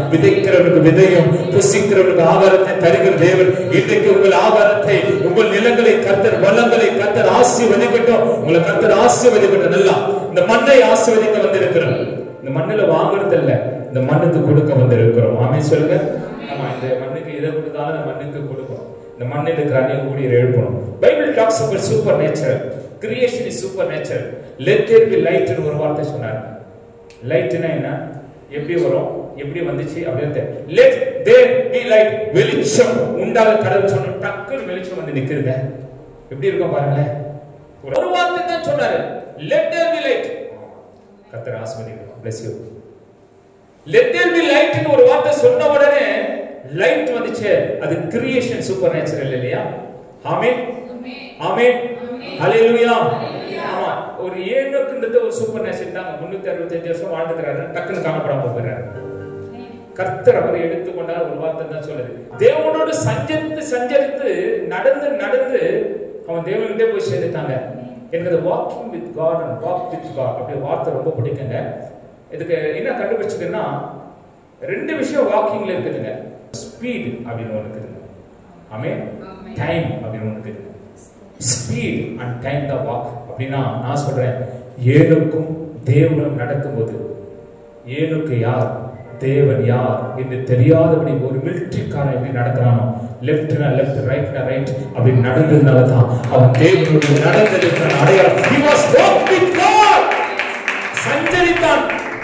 விதைக்கிறவனுக்கு விதையும் புசிக்கிறவனுக்கு ஆகாரத்தை தருகிற தேவன். இன்றைக்கு உங்கள் ஆகாரத்தை, உங்கள் நிலங்களை கர்த்தர், வளங்களை கர்த்தர் ஆசீர்வதிக்கட்டும். உங்களை கர்த்தர் ஆசீர்வதிக்கட்டும். நல்லா இந்த மண்ணை ஆசீர்வதிக்க வந்திருக்கிறோம். இந்த மண்ணில் வாங்குறது இல்ல, இந்த மண்ணுக்கு கொடுக்க வந்திருக்கிறோம். ஆமென் சொல்லுங்க. ஆமா, இந்த மண்ணுக்கு எதை கொடுத்தாலும் இந்த மண்ணுக்கு கொடுக்கும். இந்த மண்ணில் இருக்கிற அநேக ஊழியர் எழுப்பணும். Bible talks about super nature. Creation is super nature. Let there be light னு ஒரு வார்த்தை சொன்னார். லைட்னா என்ன, எப்படி வரும், எப்படி வந்துச்சு அப்படினு. லெட் தேர் பி லைட், வெளிச்சம் உண்டாக கடவுள் சொன்ன டக்குன்னு வெளிச்சம் வந்து நிக்குதுங்க. எப்படி இருக்கும் பாருங்களேன். ஒரு வார்த்தை தான் சொன்னாரு, லெட் தேர் பி லைட். கர்த்தர் ஆசீர்வதிக்கட்டும். bless you. let there be light னு ஒரு வார்த்தை சொன்ன உடனே லைட் வந்துச்சு. அது கிரியேஷன் சூப்பர் நேச்சுரல் இல்லையா? ஆமென் ஆமென் ஹalleluya. ஆமா, ஒரு ஏனோக்குன்றது ஒரு சூப்பர் நேச்சுரல் தான். 365 வருஷம் வாழ்ந்துக்கிறாரு, டக்குன்னு காணப்படாம போறாரு. கர்த்தர் அவர் எடுத்துக்கொண்டார். ஒரு வார்த்தை தான் சொல்லுது, தேவனோடு சஞ்சரித்து நடந்து நடந்து அவன் தேவன்கிட்டே போய் சேர்ந்துட்டாங்க. எனக்கு அது walking with God and walk with God அப்படி வார்த்தை ரொம்ப பிடிக்குங்க. இதுக்கு என்ன கண்டுபிடிச்சதுன்னா, ரெண்டு விஷயம் வாக்கிங்ல இருக்குதுங்க. ஸ்பீட் அப்படின்னு ஒன்று இருக்குதுங்க. ஆமென். டைம் அப்படின்னு ஒன்று இருக்குதுங்க. Speed and time the walk. அப்படின்னா நான் சொல்றேன், ஏனுக்கும் தேவனும் நடக்கும்போது, ஏனுக்கு யார் தேவன் யார் என்று தெரியாதபடி ஒரு மிலிட்டரிக்காரன் எப்படி நடக்கிறானோ, லெஃப்ட்னா லெஃப்ட், ரைட்னா ரைட் அப்படி நடந்ததுனால தான் அவன் தேவனோடு நடந்ததுக்கான அடையாளம். He was walked with God. சஞ்சரித்தான்.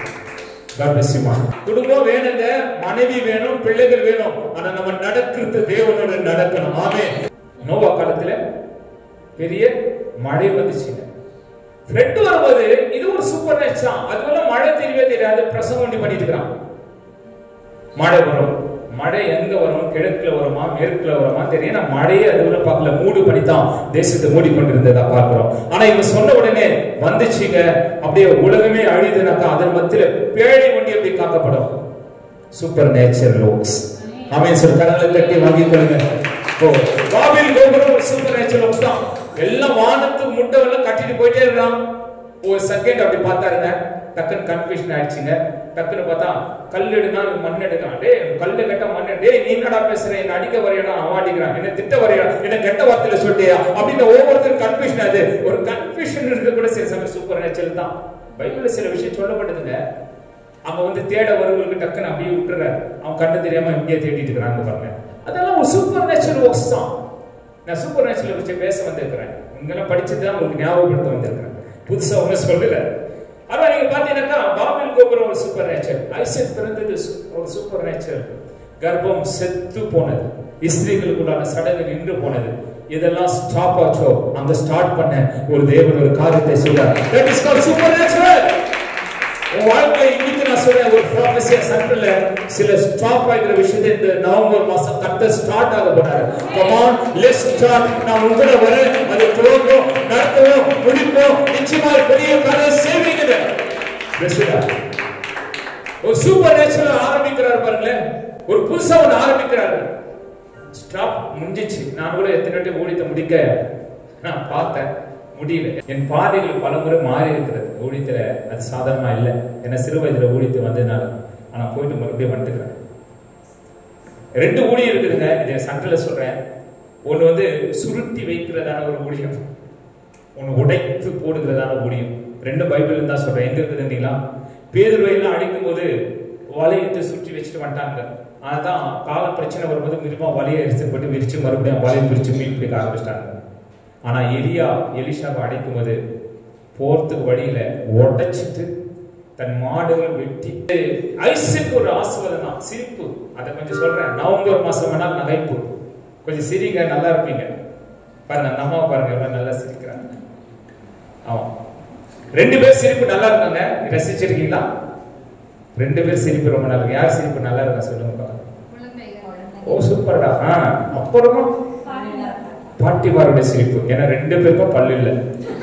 குடும்பம் வேணுங்க, மனைவி வேணும், பிள்ளைகள் வேணும். ஆனா நம்ம நடக்கிறது தேவனோடு நடக்கணும். ஆமென். நோவா காலத்துல பெரிய மழை வந்துச்சுங்க. ஃப்ளட் வரும்போது இது ஒரு சூப்பர் நேச்சர். அதுவரை மழை தெரியவே தெரியாது, பிரசங்கம் பண்ணிட்டு இருக்கான். மழை வரும். மழை எங்க வரும், கிழக்குல வருமா மேற்குல வருமா தெரியல. மழையே அதுவரை பார்க்கல, மூடு பண்ணித்தான் தேசத்தை மூடிக்கொண்டிருந்ததா பார்க்கிறோம். ஆனா இவன் சொன்ன உடனே வந்துச்சுங்க. அப்படியே உலகமே அழிதுனாக்கா அதன் மத்தியில பேழை ஒண்டி எப்படி காக்கப்படும். Super nature looks. Amen. Sir கரங்களை தட்டி வாங்கி கொள்ளுங்க. பாபில் கோபுரம் ஒரு சூப்பர் நேச்சர் லோக்ஸ் தான். எல்லாம் வானத்துக்கு முட்டவெல்லாம் கட்டிட்டு போயிட்டே இருக்கான். ஒரு செகண்ட் அப்படி பார்த்தாருங்க, டக்குன்னு கன்ஃபியூஷன் ஆயிடுச்சுங்க. டக்குன்னு பார்த்தா கல் எடுனா மண் எடுக்கிறான். டே கல்லு கட்ட மண், டே நீ என்னடா பேசுற, என்ன அடிக்க வரையடா, அவன் அடிக்கிறான், என்ன திட்ட வரையடா, என்ன கெட்ட வார்த்தையில சொல்லியா அப்படின்னு ஒவ்வொருத்தரும் கன்ஃபியூஷன். அது ஒரு கன்ஃபியூஷன் இருக்கு கூட சில சமயம் சூப்பர் நேச்சுரல் தான். பைபிள்ல சில விஷயம் சொல்லப்பட்டதுங்க. அவன் வந்து தேட வருவங்களுக்கு டக்குன்னு அப்படியே விட்டுறாரு. அவன் கண்ணு தெரியாம இங்கே தேடிட்டு இருக்கிறாங்க பாருங்க. அதெல்லாம் ஒரு சூப்பர் நேச்சுரல் ஒர்க்ஸ் தான். நான் சூப்பர் நேச்சுரல் வச்சு பேச வந்திருக்கிறேன். இங்கெல்லாம் படிச்சுதான் உங்களுக்கு ஞாபகப்படுத்த வந்திருக்கிறேன். புதுசா ஒன்றும் சொல்லல. ஆனா நீங்க பாத்தீங்கன்னா பாபில் கோபுரம் ஒரு சூப்பர் நேச்சர். ஐசக் பிறந்தது ஒரு சூப்பர் நேச்சர். கர்ப்பம் செத்து போனது, ஸ்திரீகளுக்குள்ளான சடங்கு நின்று போனது. இதெல்லாம் ஸ்டாப் ஆச்சோ, அங்க ஸ்டார்ட் பண்ண ஒரு தேவன் ஒரு காரியத்தை செய்தார். That is called supernatural. உன் வாழ்க்கை இன்னைக்கு நான் சொல்றேன், ஒரு ப்ராஃபஸியா சர்க்கிள்ல சில ஸ்டாப் ஆகிற விஷயத்தை இந்த நவம்பர் மாசம் கர்த்தர் ஸ்டார்ட் ஆக போறாரு. Come on, let's start. நான் உங்களை வர அது துவங்கும், நடத்துவோம், முடிப்போம். நிச்சயமா பெரிய காரியம் செய்வீங்க. ஒரு சூப்பர் நேச்சுரல் ஆரம்பிக்கிறாரு பாருங்களேன். ஒரு புதுசா ஒன்று ஆரம்பிக்கிறாரு. ஸ்டாப் முடிஞ்சிச்சு. நான் கூட எத்தனை வாட்டி ஊழியத்தை முடிக்க நான் பார்த்தேன், முடியல. என் பாதைகள் பலமுறை மாறி இருக்கிறது ஊழியத்துல. அது சாதாரணமா இல்லை. ஏன்னா சிறு வயதுல ஊழியத்து வந்ததுனால. ஆனா போயிட்டு மறுபடியும் வந்துக்கிறேன். ரெண்டு ஊழியம் இருக்குதுங்க. இதை சண்டல சொல்றேன். ஒண்ணு வந்து சுருட்டி வைக்கிறதான ஒரு ஊழியம், ஒண்ணு உடைத்து போடுகிறதான ஊழியம். ரெண்டு பைபிள் தான் சொல்றேன். எங்க இருக்குதுங்களா? பேதுருவையெல்லாம் அடிக்கும் போது வலையத்தை சுற்றி வச்சுட்டு வந்துட்டாங்க. அதான் கால பிரச்சனை வரும்போது மிருமா வலையை எரிச்சு போட்டு விரிச்சு மறுபடியும் வலையை பிரிச்சு மீன் பிடிக்க ஆரம்பிச்சிட்டாங்க. ஆனா எலிஷாவை அடைக்கும் போது போறதுக்கு வழியில உடைச்சிட்டு தன் மாடுகள் வெட்டி. ஐசக் ஒரு ஆசீர்வாதம் தான். சிரிப்பு, அதை கொஞ்சம் சொல்றேன். நவம்பர் மாசம் வேணாலும் நகைப்பு. கொஞ்சம் சிரிங்க, நல்லா இருப்பீங்க. பாருங்க, நம்ம பாருங்க எவ்வளவு நல்லா சிரிக்கிறாங்க. ஆமா, ரெண்டு பேர் சிரிப்பு நல்லா இருக்காங்க. ரசிச்சிருக்கீங்களா? ரெண்டு பேர் சிரிப்பு ரொம்ப நல்லா இருக்கு. யார் சிரிப்பு நல்லா இருக்கா சொல்லுங்க. ஓ சூப்பர்டா. அப்புறமா பாட்டிமாருடைய சிரிப்பு. ஏன்னா ரெண்டு பேருக்கும் பல்லு இல்லை.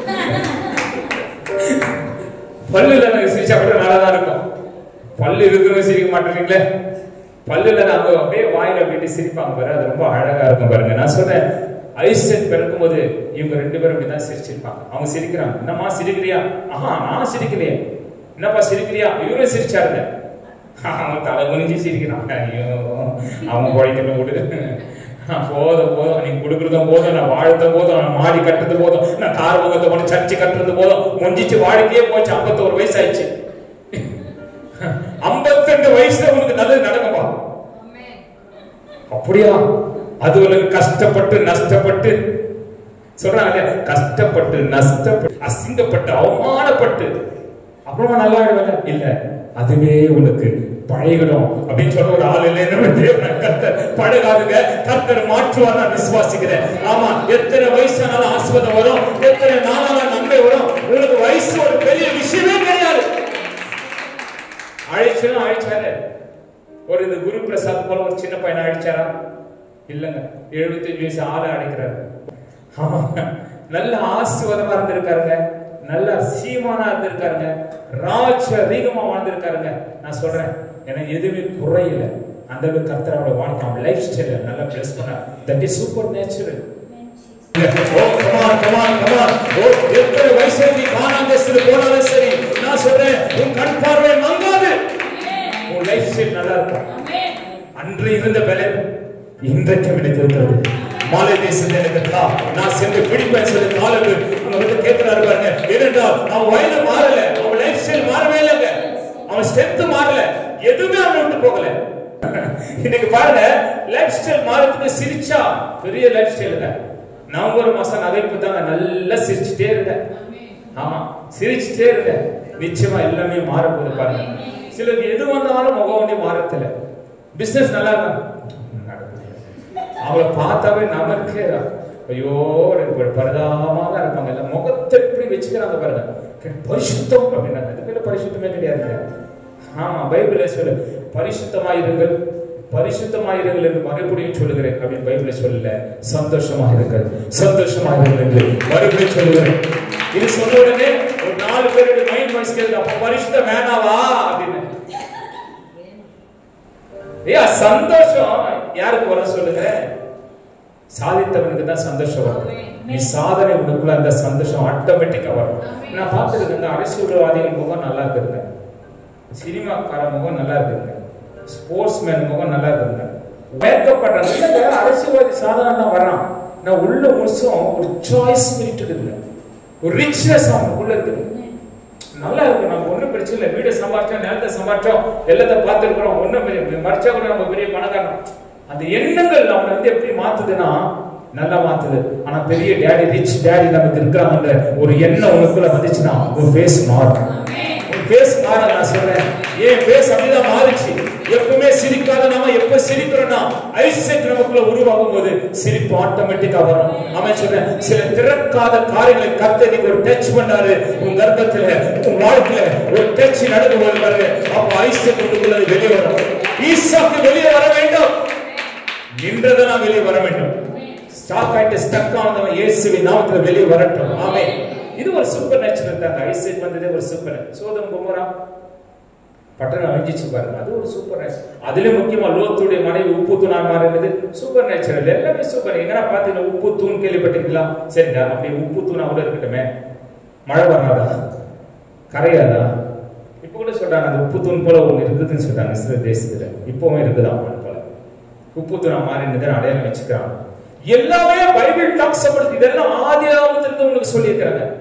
பல்லு இல்ல சிரிச்சா கூட நல்லாதான் இருக்கும். பல்லு இருக்கிறவங்க சிரிக்க மாட்டேறீங்களே. பல்லு இல்ல அவங்க அப்படியே வாயில அப்படியே சிரிப்பாங்க பாரு. அது ரொம்ப அழகா இருக்கும் பாருங்க. நான் சொல்றேன், ஐசக் பிறக்கும் போது இவங்க ரெண்டு பேரும் அப்படிதான் சிரிச்சிருப்பாங்க. அவங்க சிரிக்கிறாங்க. என்னம்மா சிரிக்கிறியா? ஆஹா நான் சிரிக்கலையே. என்னப்பா சிரிக்கிறியா? இவரும் சிரிச்சாருங்க. அவன் தலை குனிஞ்சு சிரிக்கிறான். ஐயோ அவன் குழைக்கணும் விடு, போதும் போதும், நீ கொடுக்குறதும் போதும், நான் வாழ்றதும் போதும், நான் மாடி கட்டுறது போதும், நான் கார் முகத்தை கொண்டு சர்ச்சை கட்டுறது போதும், முடிஞ்சிச்சு, வாழ்க்கையே போச்சு. 51 வயசு ஆயிடுச்சு. 52 வயசுல உனக்கு நல்லது நடக்குமா? அப்படியா? அது கஷ்டப்பட்டு நஷ்டப்பட்டு சொல்றாங்க, கஷ்டப்பட்டு நஷ்டப்பட்டு அசிங்கப்பட்டு அவமானப்பட்டு அப்புறமா நல்லா இல்ல, அதுவே உனக்கு பழகிடும் அப்படின்னு சொல்ற ஒரு ஆள் இல்லைன்னு கர்த்தர் பழகாதுங்க. கர்த்தர் மாற்றுவார், நான் விசுவாசிக்கிறேன். ஆமா, எத்தனை வயசானாலும் ஆசீர்வாதம் வரும், எத்தனை நாளாலும் நன்மை வரும். உங்களுக்கு வயசு ஒரு பெரிய விஷயமே கிடையாது. அழைச்சாரு ஒரு இந்த குரு பிரசாத் போல ஒரு சின்ன பையனை அழைச்சாரா? இல்லங்க, 75 வயசு ஆளை அழைக்கிறாரு. ஆமா, நல்ல ஆசீர்வாதமா இருந்திருக்காருங்க, நல்ல சீமானா இருந்திருக்காருங்க, ராஜரீகமா வாழ்ந்திருக்காருங்க. நான் சொல்றேன், எனக்கு எதுவுமே குறையில. அந்த கர்த்தரோட வாழ்க்கை லைஃப் ஸ்டைல நல்லா பிளஸ் பண்ண. That is super natural. Oh come on come on come on. ஓ எத்தனை வயசு நீ காணாங்கஸ்ல போனாலும் சரி, நான் சொல்றேன், உன் கண் பார்வை மங்காது, உன் லைஃப் ஸ்டைல் நல்லா இருக்கும். அன்று இருந்த பலன் இன்றைக்கு எனக்கு இருக்கிறது. மாலை தேசத்தில் எனக்கு நான் சென்று பிடிப்பேன் சொல்லி காலத்து அவங்க வந்து கேட்கிறாரு பாருங்க. ஏனென்றால் அவன் வயது மாறல, அவன் லைஃப் ஸ்டைல் மாறவே இல்லைங்க, அவன் ஸ்ட்ரென்த் மாறல, எதுவுமே அவன் விட்டு போகல. இன்னைக்கு பாருங்க, லைஃப் ஸ்டைல் மாறதுக்கு சிரிச்சா பெரிய லைஃப் ஸ்டைலுங்க. நவம்பர் மாசம் நகைப்பு தாங்க, நல்லா சிரிச்சுட்டே இருங்க. ஆமா, சிரிச்சுட்டே இருங்க, நிச்சயமா எல்லாமே மாற போகுது பாருங்க. சிலருக்கு எது வந்தாலும் முகம் ஒண்டி மாறத்தில்ல. பிசினஸ் நல்லா இருக்கும், அவளை பார்த்தாவே நமக்கு ஐயோ பரிதாபமாக இருப்பாங்க. இல்ல முகத்தை எப்படி வச்சுக்கிறாங்க பாருங்க, பரிசுத்தம் அப்படின்னாங்க. இதுக்கு பரிசுத்தமே கிடையாது. ஆமா, பைபிளே சொல்லு, பரிசுத்தமாயிருங்கள் பரிசுத்தமாயிருங்கள் என்று மறுபடியும் சொல்லுகிறேன் அப்படின்னு பைபிளே சொல்லல. சந்தோஷமாக இருங்கள், சந்தோஷமாக இருங்கள் என்று மறுபடியும் சொல்லுகிறேன். இது சொன்ன உடனே ஒரு 4 பேருடைய மைண்ட் வாய்ஸ் கேட்குது, அப்ப பரிசுத்தம் வேணாவா அப்படின்னு. சந்தோஷம் யாருக்கு வர சொல்லுங்க? சாதித்தவனுக்கு தான் சந்தோஷம் வரும். நீ சாதனை உனக்குள்ள அந்த சந்தோஷம் ஆட்டோமேட்டிக்கா வரும். நான் பார்த்துருக்கேங்க, அரசியல்வாதிகள் முகம் நல்லா இருக்குதுங்க, சினிமாக்கார முகம் நல்லா இருக்குதுங்க, ஸ்போர்ட்ஸ் மேன் முகம் நல்லா இருக்குதுங்க, மேக்கப் பண்றாங்க. அரசியல்வாதி சாதாரண வர்றான், நான் உள்ள முழுசும் ஒரு சாய்ஸ் ஸ்பிரிட் இருக்குதுங்க, ஒரு ரிச்னஸ் அவனுக்குள்ள இருக்குது, நல்லா இருக்கு. நம்ம ஒன்றும் பிரச்சனை இல்லை, வீடை சம்பாதிச்சோம், நிலத்தை சம்பாதிச்சோம், எல்லாத்தையும் பார்த்துருக்கிறோம், ஒன்றும் மறைச்சா கூட நம்ம பெரிய பணக்காரன். அந்த எண்ணங்கள் அவனை வந்து எப்படி மாத்துதுன்னா நல்லா மாத்துது. ஆனா பெரிய டேடி, ரிச் டேடி நமக்கு இருக்கிறாங்க ஒரு எண்ணம் உனக்குள்ள வந்துச்சுன்னா உன் ஃபேஸ் மாறும். உன் ஃபேஸ் மாற நான் சொல்றேன், ஏன் ஃபேஸ் அப்படிதான் மாறிச்சு. எப்பவுமே சிரிக்காத நாம எப்ப சிரிக்கிறோம்னா ஐசெட் நமக்குள்ள உருவாகும் போது சிரிப்பு ஆட்டோமேட்டிக்கா வரும். அவன் சொல்றேன், சில திறக்காத காரியங்களை கர்த்தர் நீங்க ஒரு டச் பண்ணாரு உன் கர்ப்பத்துல, உன் வாழ்க்கையில ஒரு டச் நடக்கும் போது பாருங்க, அப்ப ஐசெட் உங்களுக்குள்ள வெளியே வரும். ஈசாக்கு வெளியே வர வேண்டும், நின்றதெல்லாம் வெளியே வர வேண்டும். ஸ்டாக் ஆயிட்டு ஸ்டக் ஆனவன் இயேசுவின் நாமத்துல வெளியே வரட்டும். ஆமென். இது ஒரு சூப்பர் நேச்சுரல் தாங்க. ஐசெட் வந்ததே ஒரு சூப்பர். சோதம் குமோரா பட்டணம் அழிஞ்சிச்சு பாருங்க, அது ஒரு சூப்பர் நேச்சுரல். அதுல முக்கியமா லோத்துடைய மனைவி உப்பு தூணா மாறினது சூப்பர் நேச்சுரல். எல்லாமே சூப்பர். எங்கன்னா பாத்தீங்கன்னா உப்பு தூண் கேள்விப்பட்டீங்களா? சரிடா, அப்படி உப்பு தூணா கூட இருக்கட்டுமே, மழை வராதா, கரையாதா? இப்ப கூட சொல்றாங்க அந்த உப்பு தூண் போல ஒண்ணு இருக்குதுன்னு சொல்றாங்க சில தேசத்துல. இப்பவும் இருக்குதான் போல உப்பு தூணா மாறினது அடையாளம் வச்சுக்கிறாங்க. எல்லாமே பைபிள் டாக்ஸ் அபௌட். இதெல்லாம் ஆதியாகமத்திலிருந்து உங்களுக்கு சொல்லி இருக்கிறாங்க.